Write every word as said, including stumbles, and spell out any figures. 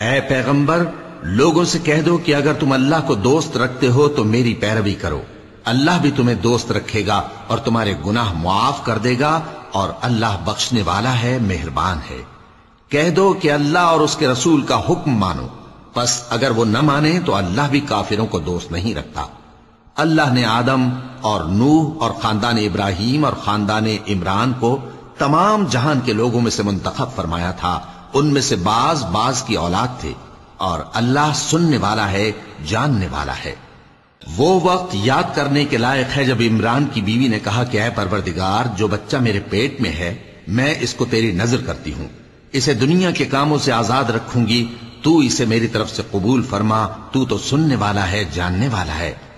ऐ पैगंबर, लोगों से कह दो कि अगर तुम अल्लाह को दोस्त रखते हो तो मेरी पैरवी करो। अल्लाह भी तुम्हें दोस्त रखेगा और तुम्हारे गुनाह मुआफ कर देगा, और अल्लाह बख्शने वाला है, मेहरबान है। कह दो कि अल्लाह और उसके रसूल का हुक्म मानो। बस अगर वो न माने तो अल्लाह भी काफिरों को दोस्त नहीं रखता। अल्लाह ने आदम और नूह और खानदान इब्राहिम और खानदान इमरान को तमाम जहान के लोगों में से मुंतखब फरमाया था। उनमें से बाज बाज की औलाद थे, और अल्लाह सुनने वाला है, जानने वाला है। वो वक्त याद करने के लायक है जब इमरान की बीवी ने कहा कि ऐ परवरदिगार, जो बच्चा मेरे पेट में है मैं इसको तेरी नजर करती हूं, इसे दुनिया के कामों से आजाद रखूंगी, तू इसे मेरी तरफ से कबूल फरमा, तू तो सुनने वाला है, जानने वाला है।